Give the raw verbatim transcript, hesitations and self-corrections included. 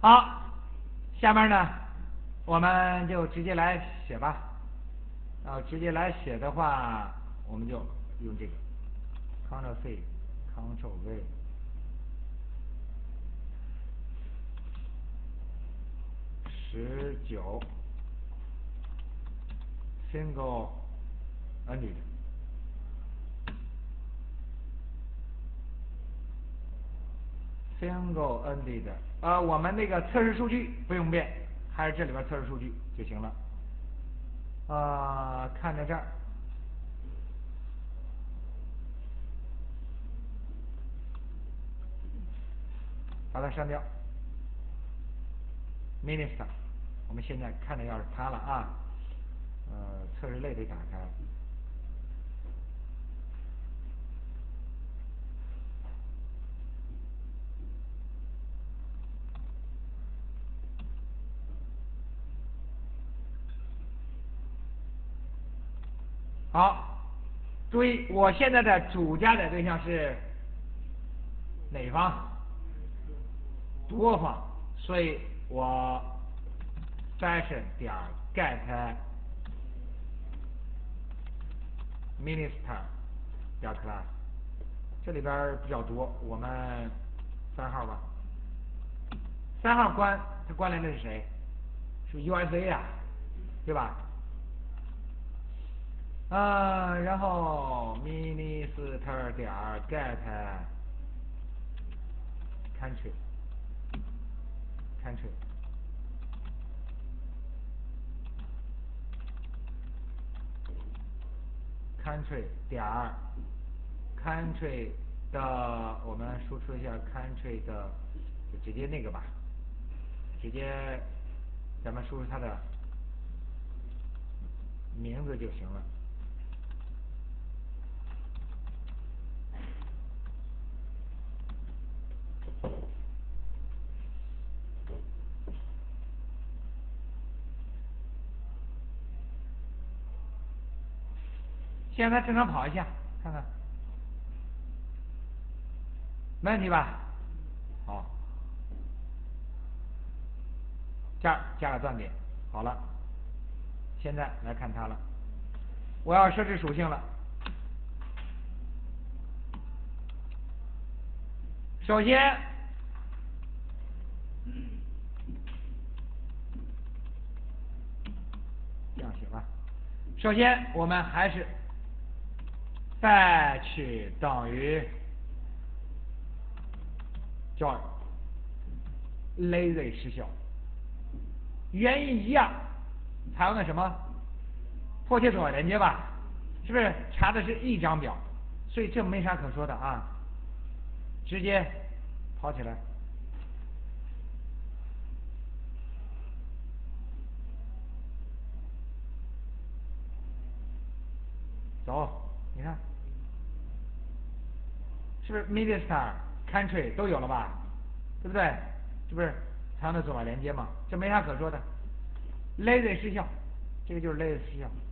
好，下面呢，我们就直接来写吧。然后直接来写的话，我们就用这个 Ctrl C Ctrl V。十九 single ended single ended 呃，我们那个测试数据不用变，还是这里边测试数据就行了。呃，看在这儿，把它删掉。minister， 我们现在看的要是它了啊，呃，测试类得打开。好，注意，我现在的主加载对象是哪方？多方，所以我 session 点 get minister 点 class， 这里边比较多，我们三号吧。三号关它关联的是谁？是 U S A 呀、啊，对吧？啊，然后 minister 点 get country country country 点 country 的，我们输出一下 country 的，就直接那个吧，直接咱们输入它的名字就行了。现在正常跑一下，看看，没问题吧？好，这儿加了断点，好了，现在来看它了，我要设置属性了。首先，这样写吧。首先，我们还是 fetch 等于 join lazy 失效，原因一样，采用的什么迫切左连接吧？是不是查的是一张表？所以这没啥可说的啊，直接跑起来。走，你看，是不是 minister country 都有了吧？对不对？是不是采用的左连接嘛？这没啥可说的。lazy 失效，这个就是 lazy 失效。